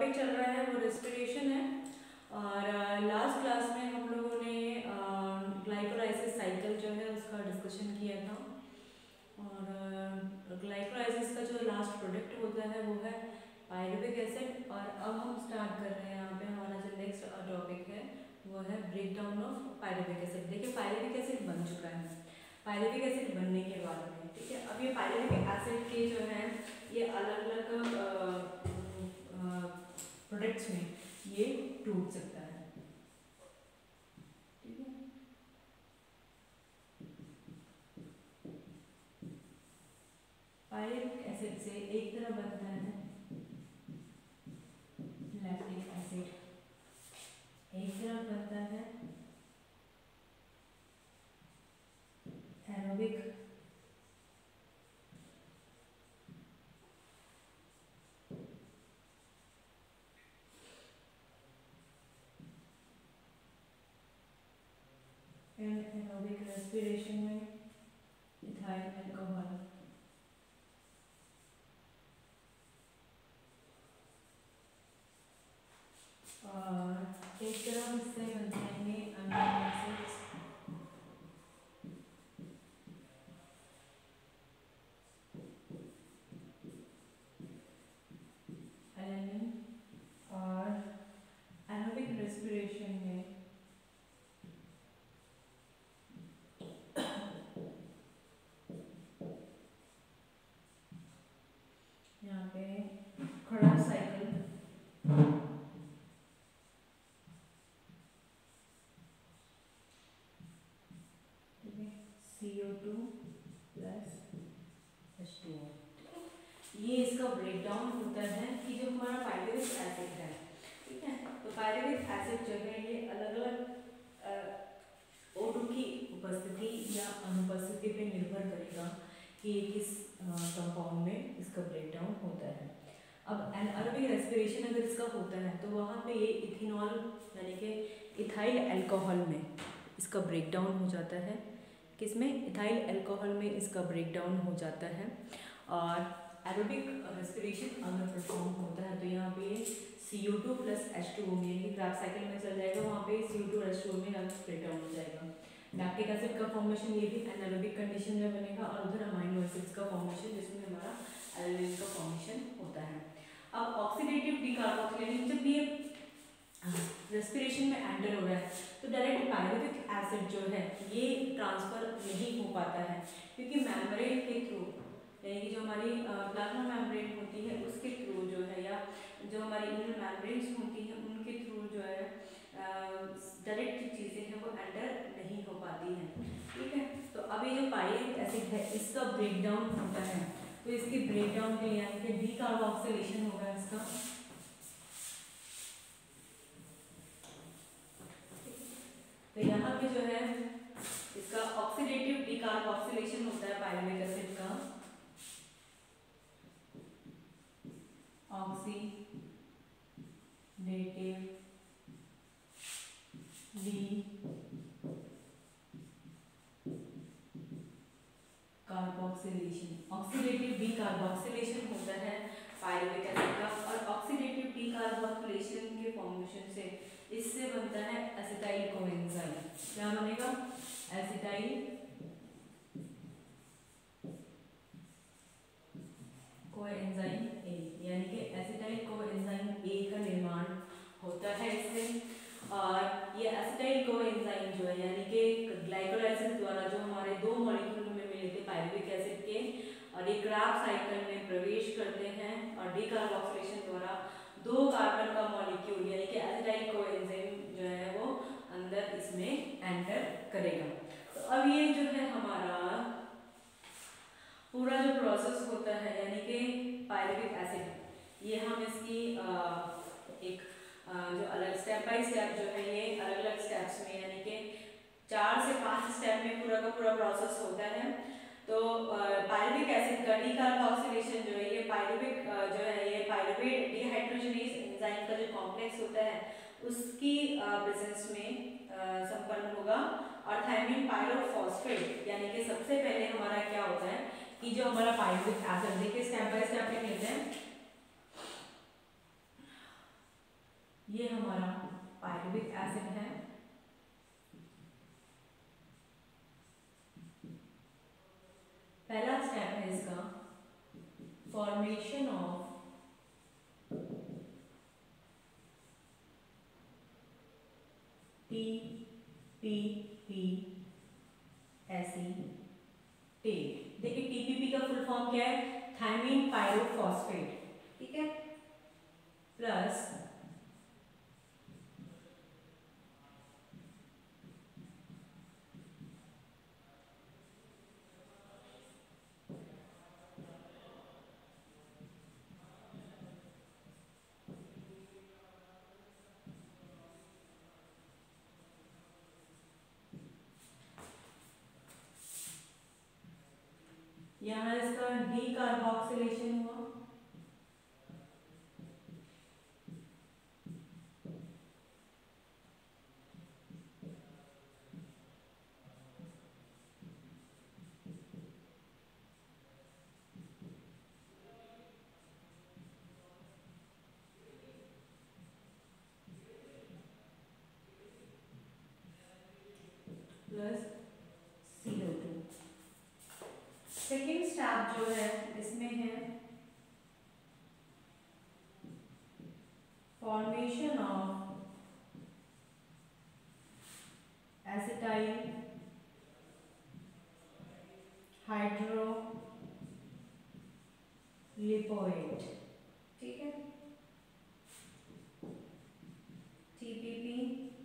Topic चल रहा है वो रेस्पिरेशन है। और लास्ट क्लास में हम लोगों ने ग्लाइकोलाइसिस साइकिल जो है उसका डिस्कशन किया था। और ग्लाइकोलाइसिस का जो लास्ट प्रोडक्ट होता है वो है पायरुविक एसिड। और अब हम स्टार्ट कर रहे हैं, यहाँ पे हमारा जो नेक्स्ट टॉपिक है वो है break down of pyruvic acid. देखिए पायरुविक एसिड बन चुका है, पायरुविक एसिड बनने के बाद में, ठीक है, अब ये पायरुविक एसिड के जो है ये अलग अलग प्रोडक्ट्स में ये टूट सकता है, ठीक है। पायरुविक एसिड से एक तरह बनता है लैक्टिक एसिड, एक तरफ बनता है एरोबिक एरोबिक रेस्पिरेशन में इथाइल अल्कोहल। और एक तरफ इससे बनते हैं अमीनो एसिड्स, एलेनिन। और एरोबिक रेस्पिरेशन में यहाँ पे खड़ा साइकिल, ठीक है, CO2 प्लस H2O। ये इसका ब्रेकडाउन होता है कि जो हमारा पायरुविक एसिड है, ठीक है, तो पायरुविक एसिड जो है ये अलग अलग O2 की उपस्थिति या अनुपस्थिति पे निर्भर करेगा कि किस कंपाउंड में इसका ब्रेकडाउन होता है। अब एनारोबिक रेस्पिरेशन अगर इसका होता है तो वहाँ पे ये इथेनॉल यानी कि इथाइल अल्कोहल में इसका ब्रेकडाउन हो जाता है। किसमें? इथाइल अल्कोहल में इसका ब्रेकडाउन हो जाता है। और एरोबिक रेस्पिरेशन अगर परफॉर्म होता है तो यहाँ पे CO2 प्लस H2O में यानी ग्राफ साइकिल में चल जाएगा, वहाँ पे CO2 और H2O में ब्रेकडाउन हो जाएगा। लैक्टिक एसिड का फॉर्मेशन ये भी एनारोबिक कंडीशन में बनेगा और उधर अमाइनो एसिड्स का फॉर्मेशन जिसमें हमारा एल्डिहाइड का फॉर्मेशन होता है। अब ऑक्सीडेटिव डीकार्बोक्सिलेशन जब ये रेस्पिरेशन में एंटर हो रहा है तो डायरेक्ट पायरुविक एसिड जो है ये ट्रांसफर नहीं हो पाता है, क्योंकि मेम्ब्रेन के थ्रू यानी कि जो हमारी प्लाज्मा मेम्ब्रेन होती है उसके थ्रू जो है या जो हमारी इनर मेम्ब्रेन्स होती हैं उनके थ्रू जो है डायरेक्ट चीज़ें हैं वो एंटर नहीं हो पाती हैं, ठीक है। तो अब ये जो पायरुविक एसिड है इसका ब्रेकडाउन होता है तो इसके ब्रेकडाउन के लिए यानी कि डीकार्बोक्सिलेशन होगा इसका, तो यहाँ पे जो है इसका ऑक्सीडेटिव डीकार्बोक्सिलेशन होता है पायरुविक एसिड का, ऑक्सीडेटिव कार्बोक्सिलेशन, ऑक्सीडेटिव डीकार्बोक्सिलेशन होता है पायरुविक एसिड का। और ऑक्सीडेटिव डीकार्बोक्सिलेशन के फॉर्मेशन से इससे बनता है एसिटाइल कोएंजाइम। क्या बनेगा? एसिटाइल कोएंजाइम ए, यानी कि एसिटाइल कोएंजाइम ए का निर्माण होता है इससे। और ये एसिटाइल कोएंजाइम जो है यानी कि ग्लाइकोलाइसिस द्वारा जो हमारे दो मॉलिक्यूल में मिले थे पायरुविक एसिड के और ये क्राफ्ट साइकिल में प्रवेश करते हैं और डीकार्बोक्सिलेशन द्वारा दो कार्बन का मॉलिक्यूल यानी कि एसिटाइल कोएंजाइम जो है वो अंदर इसमें एंटर करेगा। तो अब ये जो है हमारा पूरा जो प्रोसेस होता है यानी कि पायरुविक एसिड ये हम इसकी एक जो अलग स्टेप बाय स्टेप जो है ये अलग अलग स्टेप्स में यानी कि 4 से 5 स्टेप में पूरा का पूरा प्रोसेस होता है। तो पायरुविक एसिड का डीकार्बोक्सिलेशन जो है ये पायरुविक जो है ये पायरुवेट डिहाइड्रोजनेज एंजाइम का जो कॉम्प्लेक्स होता है उसकी प्रेजेंस में संपन्न होगा। और थायमिन पायरोफॉस्फेट यानी कि सबसे पहले हमारा क्या होता है कि जो हमारा पायरुविक एसिड देखिए स्टेप बाय स्टेप में लेते हैं। ये हमारा पायरुविक एसिड है। पहला स्टेप है इसका फॉर्मेशन ऑफ TPP एसिटेट। देखिए TPP का फुल फॉर्म क्या है, थायमीन पायरोफॉस्फेट, ठीक है, प्लस यहाँ इसका डी कार्बोक्सिलेशन हुआ, प्लस CO2। सेकेंड स्टेप जो है इसमें है फॉर्मेशन ऑफ एसिटाइल हाइड्रोलिपोएट, ठीक है, TPP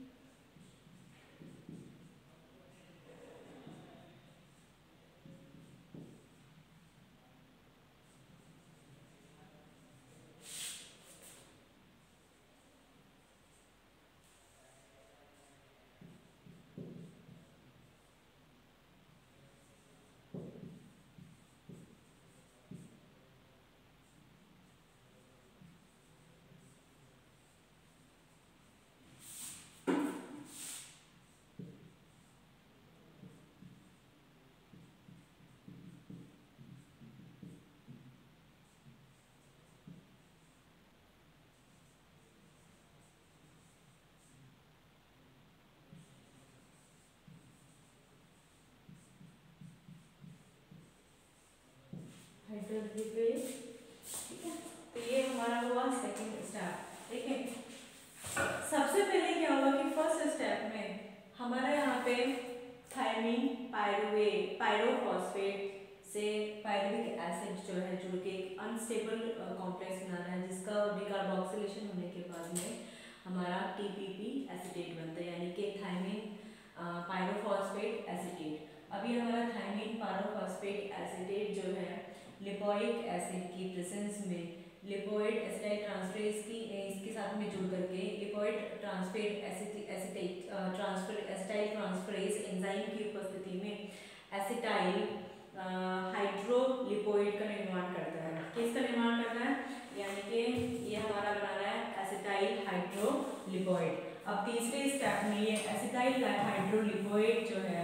हाइड्रोलिपेज, ठीक है। तो ये हमारा हुआ सेकंड स्टेप, ठीक है। सबसे पहले क्या हुआ कि फर्स्ट स्टेप में हमारा यहाँ पे थायमीन पायरोफॉस्फेट से पायरुविक एसिड जो है जुड़ के एक अनस्टेबल कॉम्प्लेक्स बना रहा है, जिसका डिकार्बोक्सिलेशन होने के बाद में हमारा TPP एसिटेट बनता है, यानी कि थायमीन पायरोफॉस्फेट एसिटेट। अभी हमारा थायमीन पायरोफॉस्फेट एसिटेट जो है लिपोइक एसिड की प्रेजेंस में लिपोइड एसिटाइल ट्रांसफरेज की इसके साथ में जुड़ करके lipoid transfet acetyl transferase enzyme की उपस्थिति में एसिटाइल हाइड्रोलिपोइड का निर्माण करता है। किसका निर्माण करता है, यानी कि ये हमारा बना रहा है एसिटाइल हाइड्रोलिपोइड। अब तीसरे स्टेप में ये एसिटाइल हाइड्रोलिपोइड जो है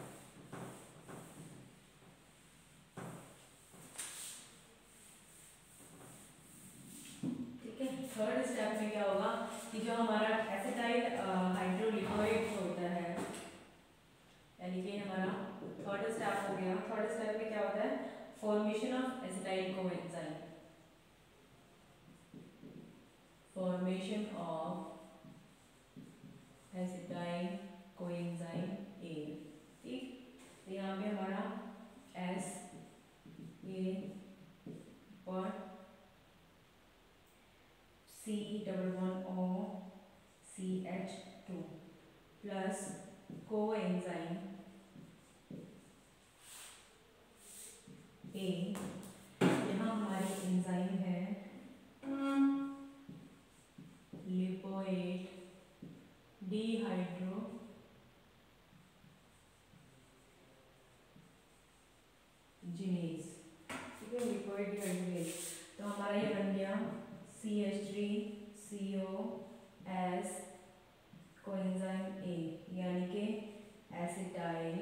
थर्ड स्टेप में क्या होगा कि जो हमारा एसिटाइल हाइड्रोलिपोइड होता है, यानी कि हमारा थर्ड स्टेप हो गया। थर्ड स्टेप में क्या होता है, formation of acetyl coenzyme, formation of acetyl coenzyme A, ठीक। तो यहाँ पे हमारा एस ए और CE11OCH2 प्लस कोएंजाइम ए, यहाँ हमारी एंजाइम है लिपोएट डिहाइड्रोजिनेज, ठीक है, लिपोएट डिहाइड्रोजिनेज। तो हमारा ये बन गया CH3COS कोएंजाइम ए, यानी कि acetyl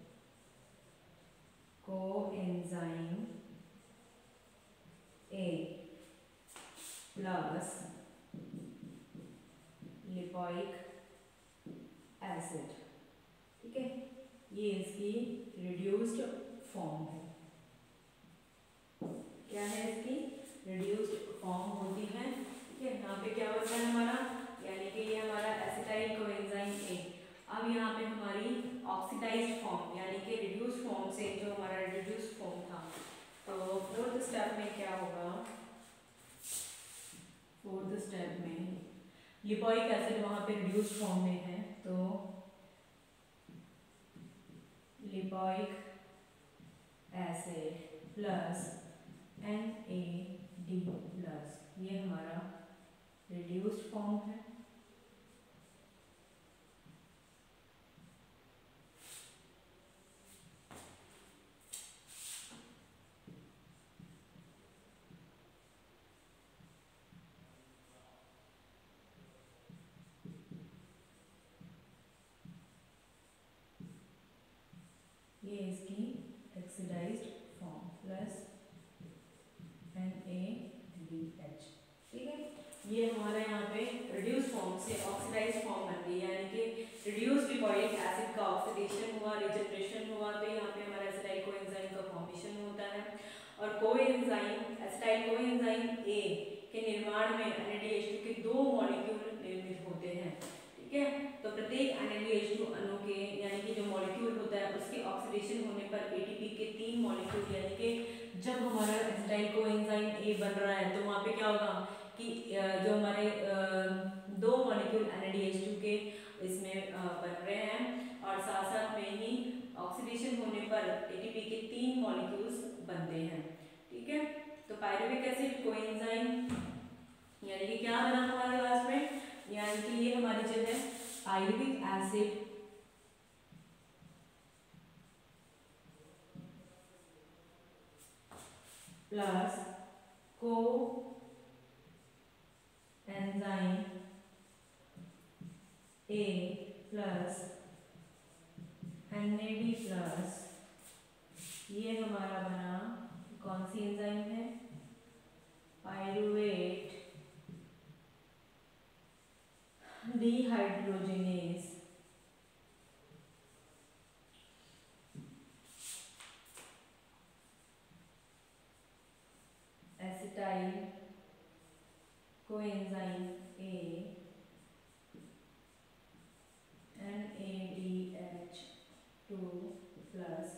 coenzyme A plus lipoic acid, ठीक है, ये इसकी रिड्यूस्ड फॉर्म है। क्या है इसकी रिड्यूस्ड फॉर्म होती है, ठीक है। यहाँ पे क्या होता है हमारा, यानी कि ये हमारा एसिटाइल कोएंजाइम ए। अब यहाँ पे हमारी ऑक्सीडाइज्ड फॉर्म यानी कि रिड्यूस्ड फॉर्म से जो हमारा रिड्यूस्ड फॉर्म था, तो फोर्थ स्टेप में क्या होगा, फोर्थ स्टेप में लिपोइक एसिड वहाँ पे रिड्यूस्ड फॉर्म में है, तो lipoic acid plus NAD plus, ये हमारा रिड्यूस्ड फॉर्म है। ये इसकी ऑक्सीडाइज्ड फॉर्म प्लस NaDH, ठीक है। ये हमारा यहाँ पे रिड्यूस फॉर्म से ऑक्सीडाइज्ड फॉर्म बन गई, यानी कि रिड्यूस्ड लिपोइक एसिड का ऑक्सीडेशन हुआ, रिजनरेशन हुआ, तो यहाँ पे हमारा एसिटाइल कोएंजाइम का फॉर्मेशन होता है। और कोएंजाइम एसिटाइल कोएंजाइम ए के निर्माण में NADH2 के 2 मॉलिक्यूल निर्मित होते हैं, ठीक है। तो प्रत्येक NADH2 अणु के यानी कि जो मॉलिक्यूल होता है उसके ऑक्सीडेशन होने पर ATP के 3 मॉलिक्यूल, यानी कि जब हमारा एसिटाइल कोएंजाइम ए बन रहा है तो वहाँ पे क्या होगा कि जो हमारे 2 मॉलिक्यूल NADH2 के इसमें बन रहे हैं, और साथ साथ में ही ऑक्सीडेशन होने पर ATP के 3 मॉलिक्यूल्स बनते हैं, ठीक है। तो पायरुविक एसिड कोएंजाइम यानी कि क्या बना हमारे पास में, यानी कि ये हमारी जो है pyruvic acid plus coenzyme A plus NAD plus, ये हमारा बना कौन सी एंजाइम है, pyruvate dehydrogenase acetyl coenzyme A NADH2 plus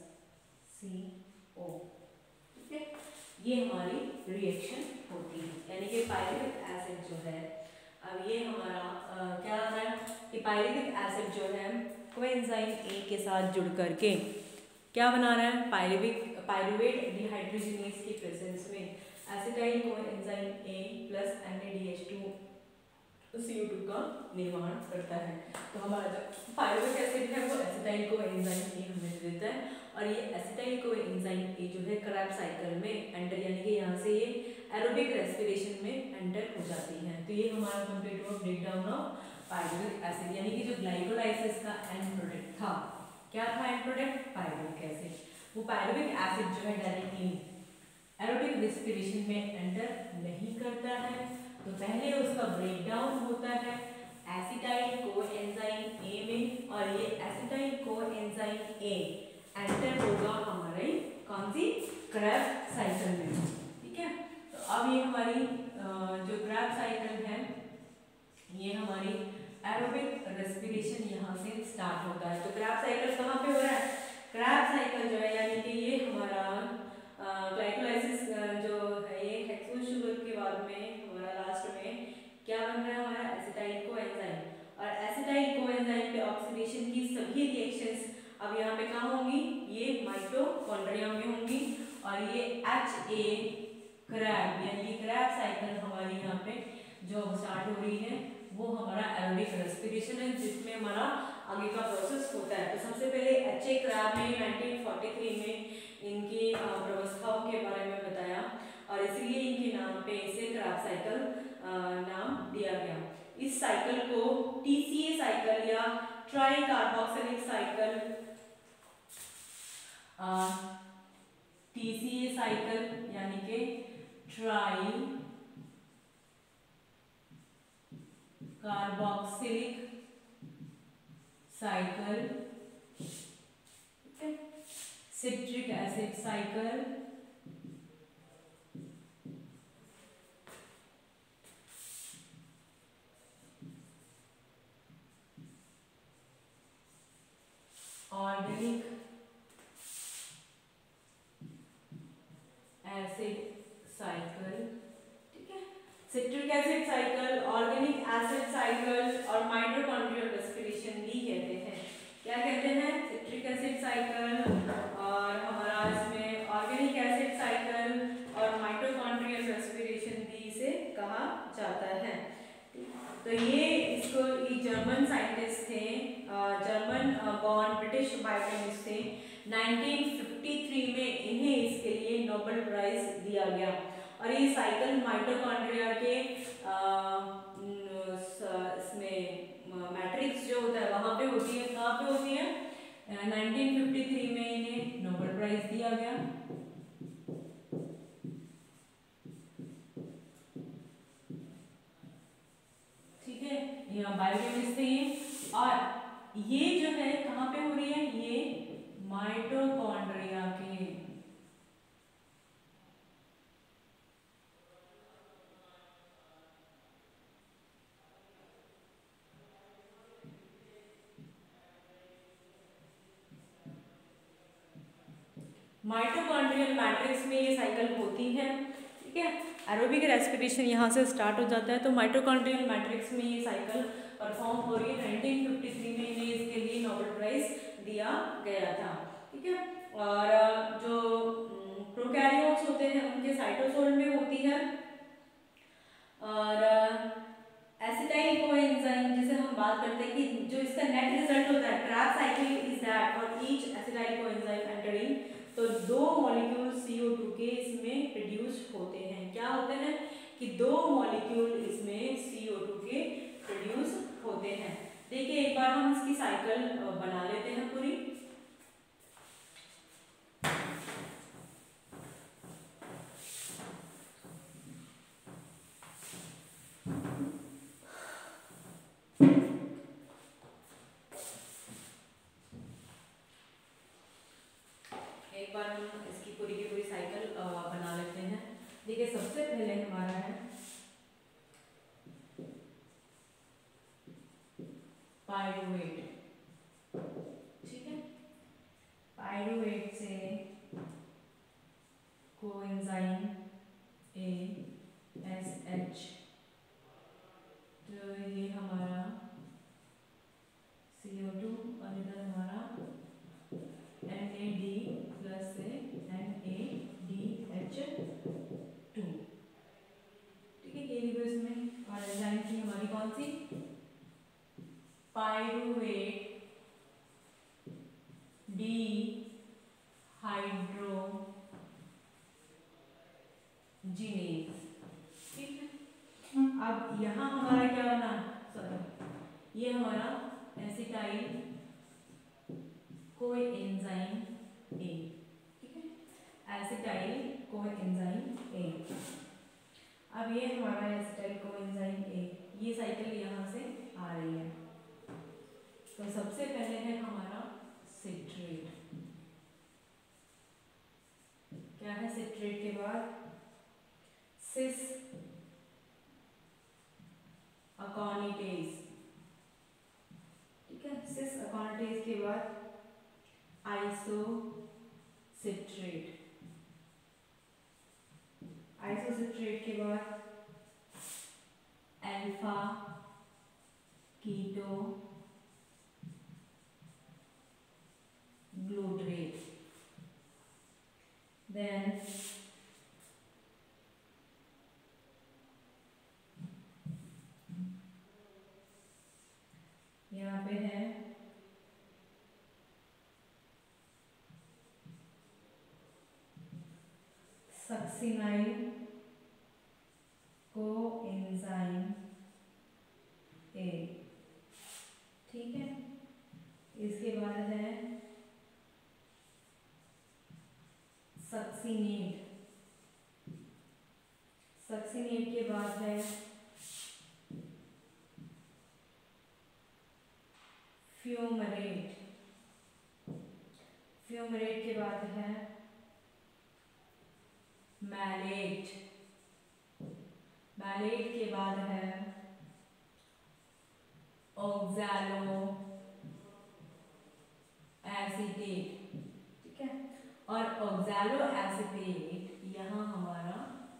CO, ठीक है। ये हमारी रिएक्शन होती है, यानी कि पायरुविक एसिड जो है, अब ये हमारा क्या आ रहा है कि पायरुविक एसिड जो है कोएंजाइम ए के साथ जुड़ करके क्या बना रहा है, पायरुवेट डिहाइड्रोजिनेज की प्रेजेंस में acetyl coenzyme A plus NADH2 CO2 का निर्माण करता है। तो हमारा जो पायरुविक एसिड है वो एसिटाइल कोएंजाइम ए हमें देता है, और ये एसिटाइल कोएंजाइम ए जो है क्रेब्स साइकिल में एंटर, यानी कि यहाँ से ये एरोबिक रेस्पिरेशन में एंटर हो जाती है। तो ये हमारा कंप्लीट हुआ break down of pyruvic acid, यानी कि जो ग्लाइकोलाइसिस का एंड प्रोडक्ट था, क्या था एंड प्रोडक्ट, पायरुविक एसिड। वो पायरुविक एसिड जो है डायरेक्टली एरोबिक रेस्पिरेशन में एंटर नहीं करता है, तो पहले उसका ब्रेकडाउन होता है एसिटाइल कोएंजाइम ए में, और ये एसिटाइल कोएंजाइम ए एंटर होगा हमारे कौन सी क्रेब्स साइकिल में, ठीक है। तो अब ये हमारी जो क्रेब्स साइकिल है, ये हमारी एरोबिक रेस्पिरेशन यहाँ से स्टार्ट होता है। तो क्रेब्स साइकिल कहाँ पे हो रहा है, क्रेब्स साइकिल जो है यानी कि ये हमारा ग्लाइकोलाइसिस जो है, ये हेक्सोस शुगर के बाद में हमारा लास्ट में क्या बन रहा है हमारा एसिटाइल कोएंजाइम, और एसिटाइल कोएंजाइम पे ऑक्सीडेशन की सभी रिएक्शंस अब यहाँ पे कहाँ होंगी, ये माइटोकॉन्ड्रिया में होंगी, और ये HA क्रैब यानी कि क्रैब साइकिल हमारी यहाँ पे जो स्टार्ट हो रही है वो हमारा एरोबिक रेस्पिरेशन है, जिसमें हमारा आगे का प्रोसेस होता है। तो सबसे पहले HA क्रैब ने 1943 में इनकी व्यवस्थाओं के बारे में बताया, और इसलिए इनके नाम पे इसे क्रैब साइकिल नाम दिया गया। इस साइकिल को TCA साइकिल या tricarboxylic cycle, TCA cycle यानी कि tricarboxylic cycle, citric acid cycle, organic acid cycle, ठीक है, citric acid cycle, organic acid cycle और माइटोकॉन्ड्रियल रेस्पिरेशन भी कहते हैं। क्या कहते हैं? सिट्रिक एसिड साइकिल और हमारा इसमें ऑर्गेनिक एसिड साइकिल और माइटोकॉन्ड्रियल रेस्पिरेशन भी इसे कहा जाता है। तो ये इसको जर्मन साइंटिस्ट थे, जर्मन बॉर्न ब्रिटिश बायोकेमिस्ट थे। 1953 में इन्हें इसके लिए नोबेल प्राइज दिया गया। और ये साइकिल माइटोकॉन्ड्रिया के इसमें मैट्रिक्स जो होता है वहां पे होती है। कहाँ पे होती है? 1953 में इन्हें नोबेल प्राइज दिया गया। ठीक है, यहाँ बायोकेमिस्ट थे ये। और ये जो है कहाँ पे हो रही है? ये माइटोकॉन्ड्रिया के माइटोकॉन्ड्रियल मैट्रिक्स में ये साइकिल होती है। ठीक है, एरोबिक रेस्पिरेशन यहाँ से स्टार्ट हो जाता है। तो माइटोकॉन्ड्रियल मैट्रिक्स में ये साइकिल परफॉर्म हो रही है। 1953 में इन्हें इसके लिए नोबेल प्राइज दिया गया था। ठीक है, और जो प्रोकैरियोट्स होते हैं उनके साइटोसोल में होती है। और एसिटाइल कोएंजाइम जिसे हम बात करते हैं कि जो इसका नेट रिजल्ट होता है Krebs cycle is that for each acetyl coenzyme entering, तो 2 मॉलिक्यूल CO2 के इसमें प्रोड्यूस होते हैं। क्या होते हैं? कि 2 मॉलिक्यूल इसमें CO2 के प्रोड्यूस होते हैं। देखिए एक बार हम इसकी साइकिल बना लेते हैं पूरी। एक बार हम इसकी पूरी की पूरी साइकिल बना लेते हैं। देखिए सबसे पहले हमारा है पाइरुवेट। ठीक है, पाइरुवेट से कोएंजाइम ASH, तो ये हमारा CO2 और इधर हमारा NAD प्लस से NADH2। ठीक है, ये लिखो इसमें। और एंजाइम थी हमारी कौन सी? Pyruvate dehydrogenase. ठीक है, अब यहाँ हमारा क्या बना? सॉरी, ये हमारा एसिटाइल कोएंजाइम A। ठीक है, एसिटाइल कोएंजाइम A। अब ये हमारा एसिटाइल कोएंजाइम A, ये साइकिल यहाँ से आ रही है। तो सबसे पहले है हमारा सिट्रेट। क्या है सिट्रेट के बाद? सिस अकॉनिटेज। ठीक है, सिस अकॉनिटेज के बाद आइसोसिट्रेट। आइसोसिट्रेट के बाद अल्फा कीटो ग्लूटरेट। देन यहाँ पे है सक्सिनाइल कोएंजाइम A। ठीक है, इसके बाद है सक्सिनेट। सक्सिनेट के बाद है फ्यूमरेट, फ्यूमरेट के बाद है मैलेट, मैलेट के बाद है ऑक्सैलो एसीटेट, ठीक है। और ऑक्सैलो एसीटेट यहाँ हमारा,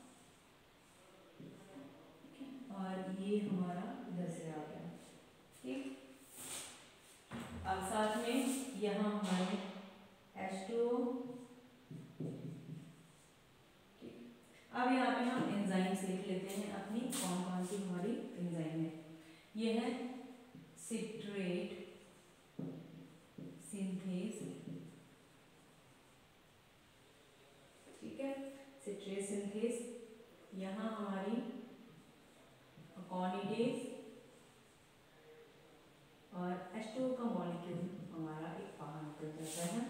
और ये हमारा इधर से आ गया, ठीक। अब साथ में यहाँ हमारे H2O, ठीक। अब यहाँ पे हम एंजाइम्स लिख लेते हैं अपनी, कौन कौन सी हमारी एंजाइम है। ये है सिट्रेट सिंथेस, ठीक है, सिट्रेट सिंथेस। यहाँ हमारी अकॉनिडेज और H2O का मॉलिक्यूल हमारा एक बाहर निकल जाता है।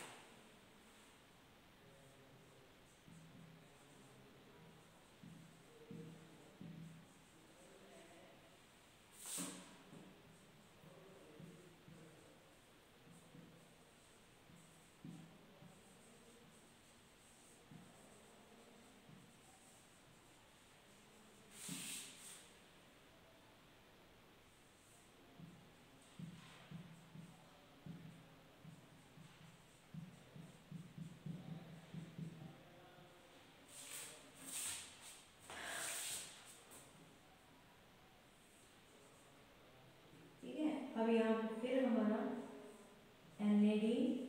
अब यहाँ पे फिर हमारा NAD,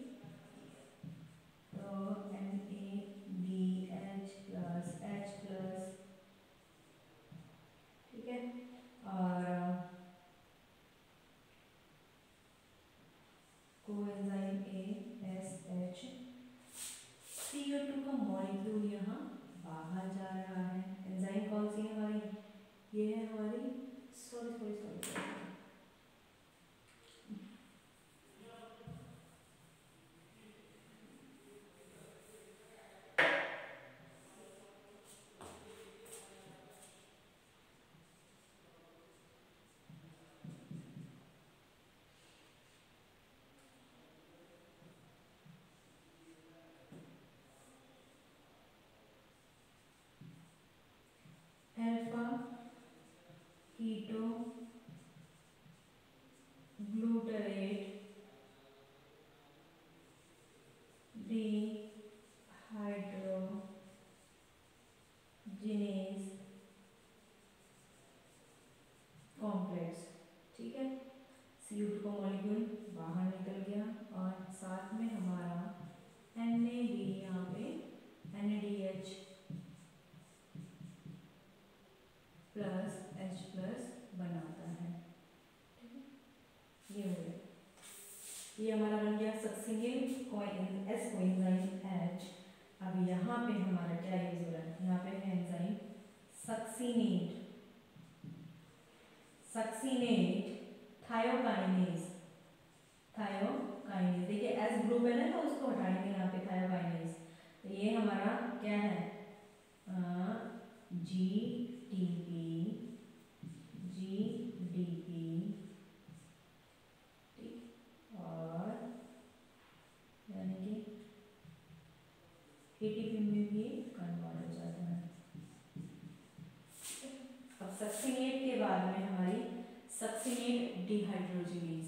तो NADH प्लस H प्लस, ठीक है। और कोएंजाइम ASH, CO2 का मॉलिक्यूल यहाँ बाहर जा रहा है। एंजाइम कौन सी है हमारी, ये है हमारी, sorry sorry sorry, alpha ketoglutarate dehydrogenase complex, ठीक है। CO2 का मॉलिक्यूल बाहर निकल गया और साथ में हमारा NAD, यहाँ पे NADH प्लस H प्लस बनाता है, ठीक है। ये हो गया, ये हमारा बन गया सक्सिनेट S कोएंजाइम H। अब यहाँ पे हमारा क्या यूज हो रहा है, यहाँ पे है enzyme succinate, succinate thiokinase, thiokinase, देखिए S ग्रुप है ना तो उसको हटाएंगे यहाँ पे थायोकाइनेज, तो ये हमारा क्या है GTP, ठीक, और यानी कि ATP में भी कन्वर्ट हो जाता है। अब सक्सिनेट के बाद में हमारी सक्सिनेट डिहाइड्रोजिनेज,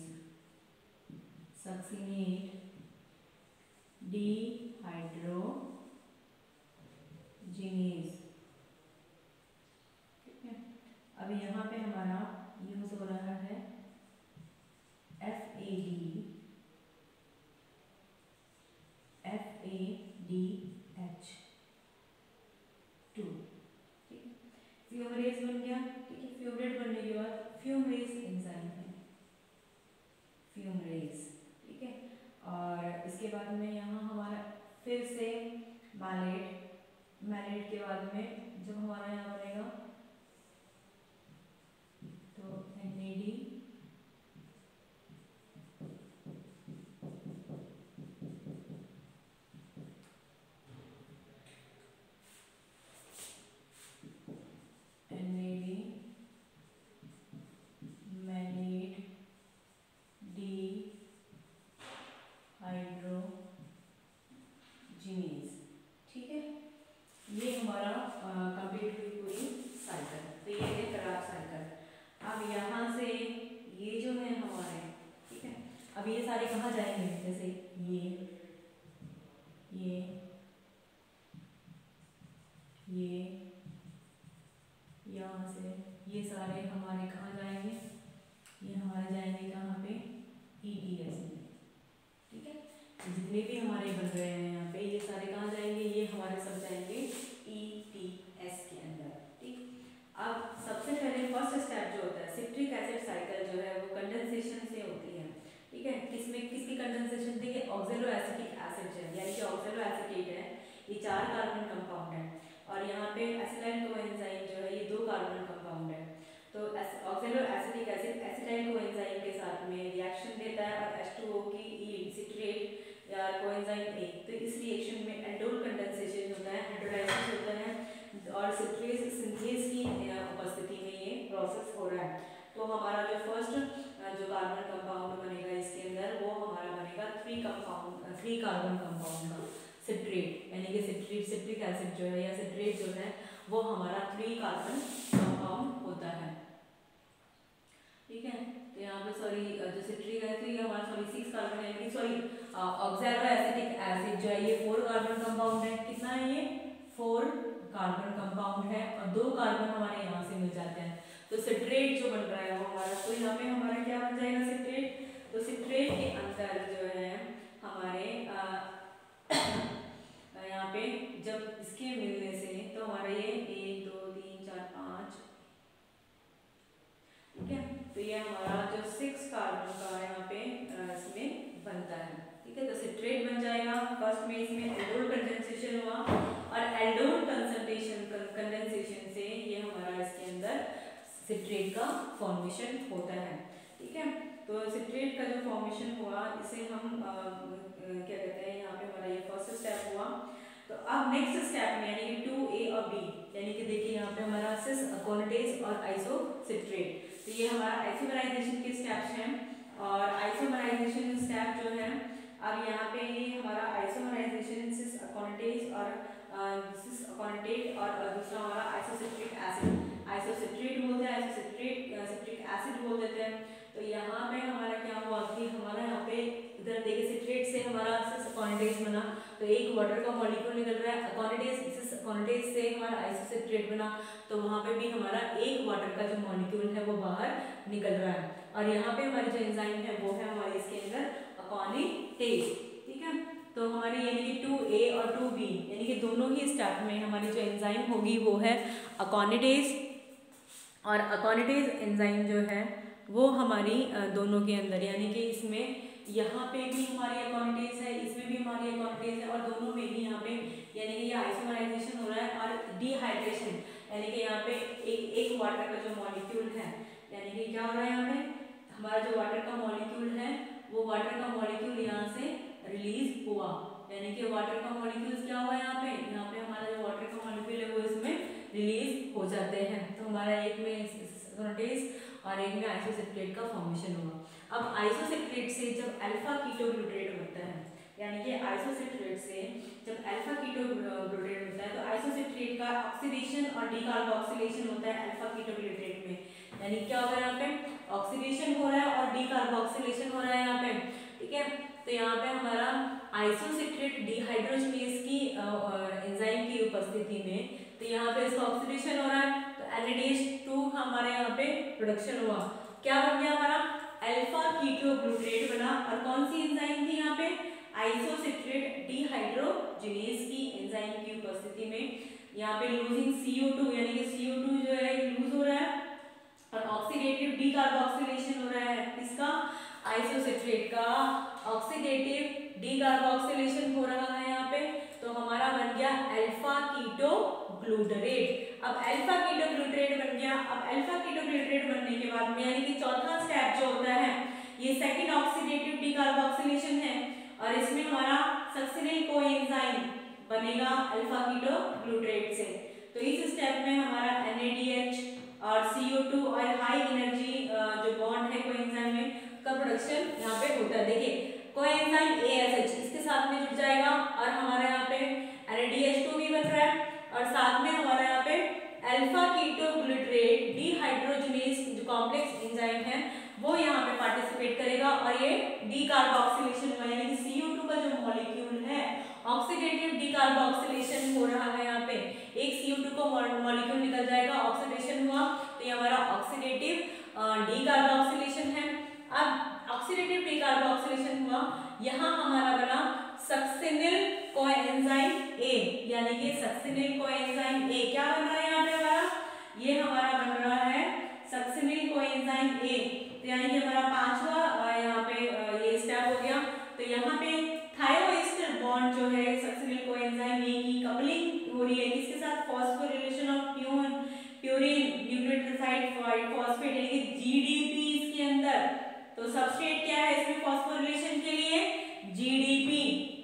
सक्सिनेट डिहाइड्रोजिनेज, ठीक है। अब यहाँ पे हमारा यूज हो रहा है FADH2, ठीक है। फ्यूमरेज बन गया, ठीक है। फ्यूमरेट बनने के बाद फ्यूमरेज एंजाइम है, फ्यूमरेज, ठीक है। और इसके बाद में यहाँ हमारा फिर से मैलेट, मैलेट के बाद में जब हमारा यहाँ बनेगा तो NAD मैलेट D हमारा कंप्लीट हुई पूरी साइकिल। तो ये है क्राफ्ट साइकिल। अब यहाँ से ये जो है हमारे, ठीक है, अब ये सारे कहाँ जाएंगे, जैसे ये यहाँ से ये सारे हमारे कहाँ जाएंगे, ये हमारे जाएंगे कहाँ पे, ETS में, ठीक है। जितने भी हमारे बन रहे हैं यहाँ पे, ये सारे कहाँ जाएंगे, ये हमारे सब जाएंगे ETS के अंदर, ठीक। अब सबसे पहले फर्स्ट स्टेप जो होता है, सिट्रिक एसिड साइकिल जो है वो कंडेंसेशन से होती है, ठीक है। किसमें, किसकी कंडेंसेशन, देखिए ऑक्सैलो एसिटिक एसिड है, यानी कि ऑक्सैलो एसिटेट है, ये 4 कार्बन कंपाउंड है, और यहाँ पे एसिटाइल कोएंजाइम जो है ये 2 कार्बन कंपाउंड है। तो oxaloacetic acid acetyl coenzyme के साथ में रिएक्शन देता है और H2O की यील्ड सिट्रेट या कोएंजाइम A, तो इस रिएक्शन में एल्डोल कंडेंसेशन होता है, हाइड्रोलाइसिस होता है, और सिट्रेज सिंथेज की उपस्थिति में ये प्रोसेस हो रहा है। तो हमारा जो फर्स्ट जो कार्बन कंपाउंड बनेगा इसके अंदर, वो हमारा बनेगा 3 कार्बन कंपाउंड का सिट्रेट, यानी कि सिट्रिक एसिड जो है या सिट्रेट जो है वो हमारा 3 कार्बन कंपाउंड होता है, ठीक है। तो यहाँ पे सॉरी जो सिट्रिक है, तो ये हमारा 6 कार्बन, यानी कि ऑक्सैलो एसिटिक एसिड जो है ये 4 कार्बन कंपाउंड है। कितना है ये, 4 कार्बन कंपाउंड है, और 2 कार्बन हमारे यहाँ से मिल जाते हैं। तो सिट्रेट जो बन रहा है वो हमारा, तो यहाँ पे हमारा क्या बन जाएगा, सिट्रेट। तो सिट्रेट के अंदर जो है हमारे यहाँ पे जब इसके मिलने से, तो हमारा ये 1 2 3 4 5, ठीक है। तो ये हमारा जो 6 कार्बन का यहाँ पे इसमें बनता है, ठीक है। तो सिट्रेट बन जाएगा। फर्स्ट में इसमें एल्डोल कंडेंसेशन हुआ, और एल्डोल कंडेंसेशन से ये हमारा इसके अंदर सिट्रेट का फॉर्मेशन होता है, ठीक है। तो सिट्रेट का जो फॉर्मेशन हुआ, इसे हम क्या कहते हैं, यहाँ पे हमारा ये फर्स्ट स्टेप हुआ। तो अब नेक्स्ट स्टेप में, यानी कि 2A और B, यानी कि देखिए यहाँ पे हमारा सिस अकोनिटेज और आइसोसिट्रेट, तो ये हमारा आइसोमराइजेशन के स्टेप्स हैं। और आइसोमराइजेशन स्टेप जो है, अब यहाँ पे ये हमारा आइसोमराइजेशन सिस अकोनिटेज और सिस अकोनिटेट, और दूसरा हमारा आइसोसिट्रिक एसिड, आइसोसिट्रेट बोलते हैं, सिट्रिक एसिड बोल देते हैं। तो यहाँ पे हमारा क्या हुआ कि हमारा यहाँ पे इधर देखिए सिट्रेट से हमारा सिस अकोनिटेज बना, तो एक वाटर का मॉलिक्यूल निकल रहा है, अकोनिटेज सिस अकोनिटेज से हमारा आइसोसिट्रेट बना, तो वहाँ पे भी हमारा एक वाटर का जो मॉलिक्यूल है वो बाहर निकल रहा है। और यहाँ पे हमारी जो एंजाइम है वो है हमारे इसके अंदर अकोनिटेज, ठीक है। तो हमारी यानी कि 2A और 2B, यानी कि दोनों ही स्टेप में हमारी जो एंजाइम होगी वो है अकोनिटेज, और अकोनिटेज एंजाइम जो है वो हमारी दोनों के अंदर, यानी कि इसमें यहाँ पे भी हमारी अकोनिटेज है, इसमें भी हमारी अकोनिटेज है, और दोनों में ही यहाँ पे यानी कि ये आइसोमराइजेशन हो रहा है और डिहाइड्रेशन, यानी कि यहाँ पे एक वाटर का जो मॉलिक्यूल है, यानी कि क्या हो रहा है यहाँ पे हमारा जो वाटर का मॉलिक्यूल है वो वाटर का मॉलिक्यूल यहाँ से रिलीज हुआ, यानी कि वाटर का मॉलिक्यूल क्या हुआ यहाँ पे हमारा जो वाटर का मॉलिक्यूल है वो इसमें रिलीज हो जाते हैं। तो हमारा एक में अकोनिटेज और एक में आइसोसिट्रेट का फॉर्मेशन हुआ। अब आइसोसिट्रेट से जब अल्फा कीटोग्लूटारेट बनता है, यानी कि आइसोसिट्रेट से जब अल्फा कीटोग्लूटारेट बनता है, तो आइसोसिट्रेट का ऑक्सीडेशन और डीकार्बोक्सिलेशन होता है अल्फा कीटोग्लूटारेट में, यानी क्या हो रहा है यहाँ पे ऑक्सीडेशन हो रहा है और डीकार्बोक्सिलेशन हो रहा है यहाँ पे, ठीक है। तो यहाँ पे हमारा आइसोसिट्रेट डिहाइड्रोजिनेज की एंजाइम की उपस्थिति में, तो यहाँ पे इसका ऑक्सीडेशन हो रहा है, तो NADH2 हमारे यहाँ पे प्रोडक्शन हुआ, क्या बन गया हमारा अल्फा कीटोग्लूटारेट बना, और कौन सी एंजाइम थी यहाँ पे आइसोसिट्रेट डिहाइड्रोजिनेज की एंजाइम की उपस्थिति में। यहाँ पे लूजिंग CO2, यानी कि CO2 जो है लूज हो रहा है, और ऑक्सीडेटिव डीकार्बोक्सिलेशन हो रहा है, किसका आइसोसिट्रेट का ऑक्सीडेटिव डीकार्बोक्सिलेशन हो रहा है यहाँ पे, तो हमारा बन गया अल्फा कीटोग्लूटारेट। अब अल्फा कीटोग्लूटारेट बन गया। अब अल्फा कीटोग्लूटारेट बनने के बाद में यानी कि चौथा स्टेप जो होता है ये सेकंड ऑक्सीडेटिव डीकार्बोक्सिलेशन है, और इसमें हमारा सक्सिनिल कोएंजाइम बनेगा अल्फा कीटोग्लूटारेट से। तो इस स्टेप में हमारा NADH और CO2 और हाई एनर्जी जो बॉन्ड है कोएंजाइम में का प्रोडक्शन यहाँ पे होता है। देखिए कोएंजाइम ASH इसके साथ में जुड़ जाएगा, और हमारे यहाँ पे NADH2 भी बन रहा है, और और साथ में हमारा यहाँ पे अल्फा कीटोग्लूटरेट डिहाइड्रोजनेज जो कॉम्प्लेक्स एंजाइम है वो यहाँ पे पार्टिसिपेट करेगा और ये डीकार्बोक्सिलेशन हुआ, यानी कि CO2 का जो मॉलिक्यूल है ऑक्सीडेटिव डीकार्बोक्सिलेशन हो रहा है। यहाँ पे एक CO2 को मॉलिक्यूल निकल जाएगा, ऑक्सीडेशन हुआ तो ये हमारा ऑक्सीडेटिव डीकार्बोक्सिलेशन है। अब ऑक्सीडेटिव डीकार्बोक्सिलेशन हुआ, यहाँ हमारा बना सक्सिनिल कोएंजाइम A, यानी कि सक्सिनिल कोएंजाइम A क्या बन रहा है यहाँ पे हमारा, ये हमारा बन रहा है सक्सिनिल कोएंजाइम A। तो यानी कि हमारा पांचवा यहाँ पे ये स्टेप हो गया। तो यहाँ पे थायोएस्टर बॉन्ड जो है सक्सिनिल कोएंजाइम A की कपलिंग हो रही है किसके साथ, phosphorylation of purine nucleotide phosphate यानी कि GDP इसके अंदर। तो सबस्ट्रेट क्या है इसमें फॉस्फोरिलेशन के लिए, GDP,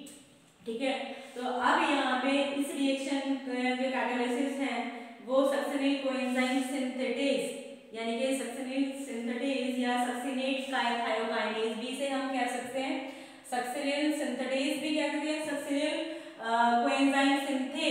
ठीक है। तो अब यहाँ पे इस रिएक्शन जो कैटालिसिस है वो सक्सिनिल कोएंजाइम सिंथेटेज यानी कि सक्सिनिल सिंथेटेज या सक्सिनेट थायोकाइनेज भी से हम कह सकते हैं, सक्सिनिल सिंथेटेज भी कह सकते हैं, सक्सिनिल कोएंजाइम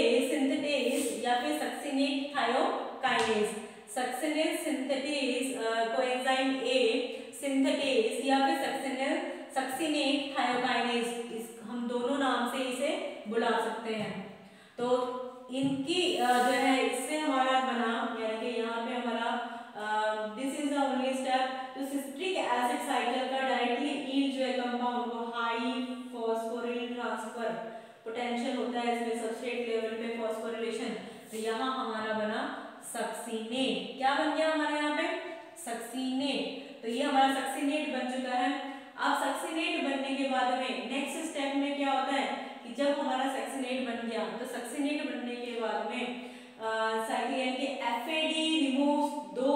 सिंथेटेज या फिर succinate thiokinase. Succinyl synthetase coenzyme A synthetase या फिर सक्सिनेट थायोकाइनेज, हम दोनों नाम से इसे बुला सकते हैं। तो इनकी जो है इससे हमारा बना, यानी कि यहाँ पे हमारा this is the only step. तो सिस्ट्रिक एसिड साइकिल का डायरेक्टली यील्ड जो है कंपाउंड वो हाई फॉस्फोरिल ट्रांसफर पोटेंशियल होता है इसमें सबस्ट्रेट लेवल पे फॉस्फोरिलेशन। तो यहाँ हमारा बना सक्सिनेट, क्या बन गया हमारा यहाँ पे, सक्सिनेट। तो ये हमारा सक्सिनेट बन चुका है। अब सक्सिनेट बनने के बाद में नेक्स्ट स्टेप में क्या होता है कि जब हमारा सक्सिनेट बन गया तो सक्सिनेट बनने के बाद में साइकिल यानी कि FAD रिमूव्स दो,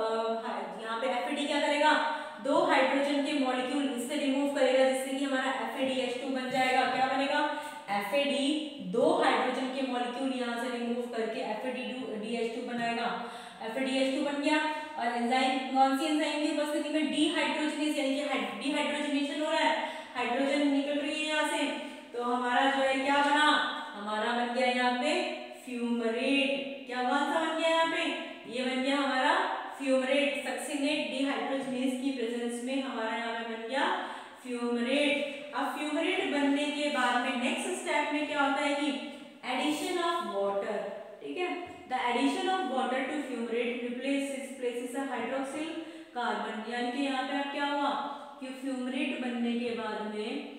यहाँ पे FAD क्या करेगा, दो हाइड्रोजन के मॉलिक्यूल इससे रिमूव करेगा जिससे कि हमारा FADH2 बन जाएगा। क्या बनेगा, FAD दो हाइड्रोजन के मॉलिक्यूल यहाँ से रिमूव करके FADH2 बनाएगा। FADH2 बन गया और एंजाइम कौन सी एंजाइम की उपस्थिति में, डीहाइड्रोजनेज यानी कि डीहाइड्रोजनेशन हो रहा है, हाइड्रोजन निकल रही है यहाँ से। तो हमारा जो है क्या बना, हमारा बन गया यहाँ पे फ्यूमरेट। क्या कौन सा बन गया यहाँ पे, ये बन गया हमारा फ्यूमरेट। सक्सिनेट डीहाइड्रोजनेज की प्रेजेंस में हमारा यहाँ पे बन गया फ्यूमरेट। अब फ्यूमरेट बनने के बाद में नेक्स्ट स्टेप में क्या होता है कि एडिशन ऑफ वाटर, ठीक है। The addition of water to fumarate replaces a hydroxyl carbon, यानी कि यहाँ पे अब क्या हुआ कि फ्यूमरेट बनने के बाद में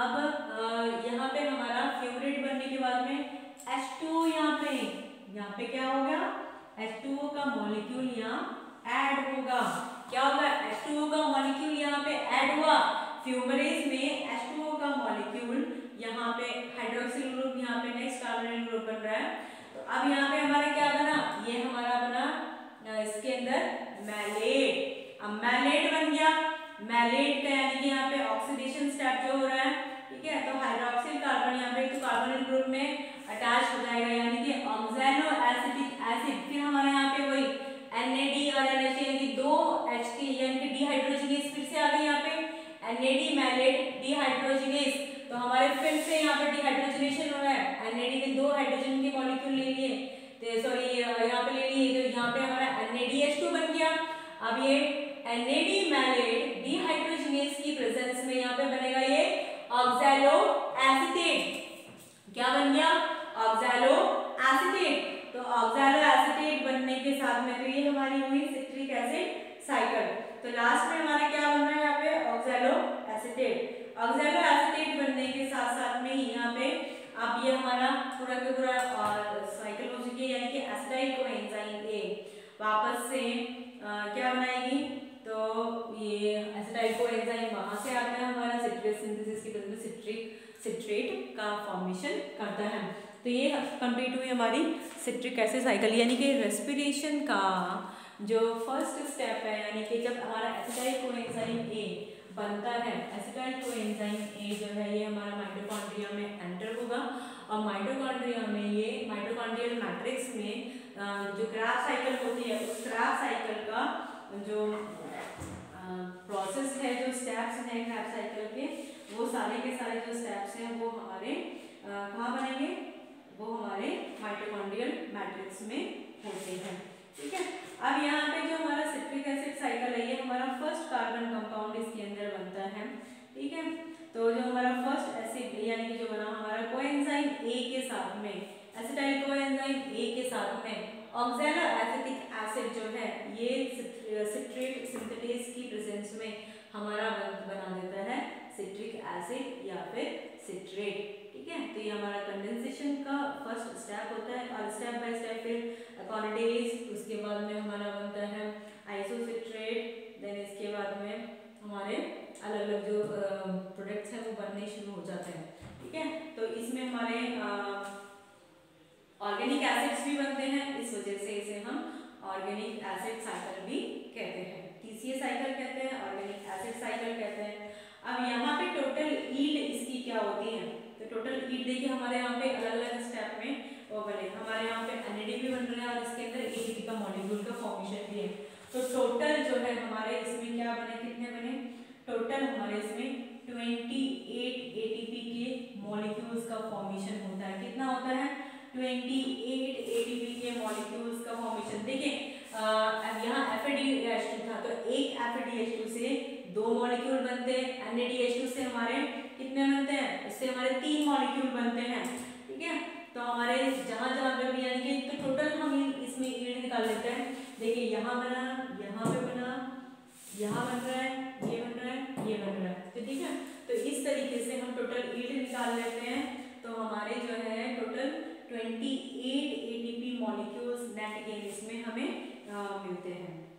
अब यहाँ पे हमारा फ्यूमरेट बनने के बाद में H2O यहाँ पे क्या होगा, H2O का मॉलिक्यूल यहाँ ऐड होगा। क्या होगा, H2O का मॉलिक्यूल यहाँ पे ऐड हुआ। फ्यूमरेज में H2O का मॉलिक्यूल यहाँ पे हाइड्रोक्सिल ग्रुप, यहाँ पे नेक्स्ट कार्बोनिल ग्रुप बन रहा है। तो अब यहाँ पे हमारा क्या बना, ये हमारा बना इसके अंदर मैलेट। अब मैलेट बन गया, मैलेट का यानी कि यहाँ पे ऑक्सीडेशन स्टेप जो हो रहा है, ठीक है। तो हाइड्रोक्सिल कार्बन यहाँ पे तो कार्बोनिल ग्रुप में अटैच हो जाएगा यानी कि ऑक्सैलो एसिटिक एसिड। फिर हमारे यहाँ पे वही NAD और NH यानी कि दो H के यानी कि डीहाइड्रोजनेज फिर से आ गई यहाँ पे NAD मैलेट डीहाइड्रोजनेज। तो हमारे फिर से यहाँ पे डीहाइड्रोजनेशन हो रहा है, NAD ने दो हाइड्रोजन के मॉलिक्यूल ले लिए, तो सॉरी यहाँ पे ले लिए, तो यहाँ पे हमारा NADH2 बन गया। अब ये NAD मैलेट डीहाइड्रोजनेज की प्रेजेंस में यहाँ पे बनेगा ये ऑक्सैलो एसीटेट। क्या बन गया, ऑक्सैलो एसीटेट। तो ऑक्सैलो एसीटेट बनने के साथ में तो ये हमारी हुई सिट्रिक एसिड साइकिल। तो लास्ट में हमारा क्या बन रहा है यहाँ पे ऑक्सैलो एसीटेट। ऑक्सैलो एसीटेट बनने के साथ साथ में यहाँ पे अब ये हमारा पूरा का पूरा साइकिल हो चुकी है, यानी कि एसिटाइल कोएंजाइम A वापस से क्या बनाएगी, तो ये एसिटाइल कोएंजाइम वहां से आता है हमारा सिट्रेट सिंथेसिस की वजह से सिट्रेट का फॉर्मेशन करता है। तो ये कंप्लीट हुई हमारी सिट्रिक एसिड साइकिल, यानी कि रेस्पिरेशन का जो फर्स्ट स्टेप है, यानी कि जब हमारा एसिटाइल कोएंजाइम A बनता है, एसिटाइल कोएंजाइम A जो है ये हमारा माइटोकॉन्ड्रिया में एंटर होगा और माइटोकॉन्ड्रिया में ये माइटोकॉन्ड्रियल मैट्रिक्स में जो क्राफ्ट साइकिल होती है उस क्राफ्ट साइकिल का जो प्रोसेस है, जो स्टेप्स हैं क्राफ्ट साइकिल के, वो सारे के सारे जो स्टेप्स हैं वो हमारे कहाँ बनेंगे, वो हमारे माइटोकॉन्ड्रियल मैट्रिक्स में होते हैं। ठीक है, अब यहाँ पे जो हमारा सिट्रिक एसिड साइकिल है, ये हमारा फर्स्ट कार्बन कंपाउंड इसके अंदर बनता है। ठीक है, तो जो हमारा फर्स्ट एसिड यानी कि जो बना हमारा कोएंजाइम ए के साथ में, एसिटाइल कोएंजाइम ए के साथ में ऑक्सैलो एसिटिक एसिड जो है ये सिट्रेट सिंथेटेज की प्रेजेंस में हमारा बना देता है सिट्रिक एसिड या फिर सिट्रेट। ठीक है, तो ये हमारा कंडेंसेशन का फर्स्ट स्टेप होता है और स्टेप बाय स्टेप फिर अकॉर्डिडेज, उसके बाद में हमारा बनता है आइसोसिट्रेट, देन इसके बाद में हमारे अलग अलग जो प्रोडक्ट्स हैं वो बनने शुरू हो जाते हैं। ठीक है, तो इसमें हमारे ऑर्गेनिक एसिड्स भी बनते हैं, इस वजह से इसे हम ऑर्गेनिक एसिड साइकिल भी कहते हैं, टीसीए साइकिल कहते हैं, ऑर्गेनिक एसिड साइकिल कहते हैं। अब यहाँ पे टोटल ईल्ड इसकी क्या होती है, तो टोटल ईल्ड देखिए हमारे यहाँ पे अलग अलग स्टेप में वो बने, हमारे यहाँ पे एनएडी भी बन रहा है और इसके अंदर एटीपी का मॉलिक्यूल का फॉर्मेशन भी है। तो टोटल जो है हमारे इसमें क्या बने, कितने बने, टोटल हमारे इसमें 28 एटीपी के मॉलिक्यूल्स का फॉर्मेशन होता है। कितना होता है, 28 एटीपी के मॉलिक्यूल्स का फॉर्मेशन। देखिए अब यहाँ FADH2 था, तो एक FADH2 से 2 मॉलिक्यूल बनते हैं, NADH2 से हमारे कितने बनते हैं, इससे हमारे 3 मॉलिक्यूल बनते हैं। ठीक है, तो हमारे जहाँ जहाँ पे भी यानी कि तो टोटल हम इसमें ईल्ड निकाल लेते हैं। देखिए यहाँ बना, यहाँ पे बना, यहाँ बन रहा है, ये बन रहा है, ये बन रहा है। तो ठीक है, तो इस तरीके से हम टोटल ईल्ड निकाल लेते हैं। तो हमारे जो है total 28 ATP molecules net gain इसमें हमें मिलते हैं।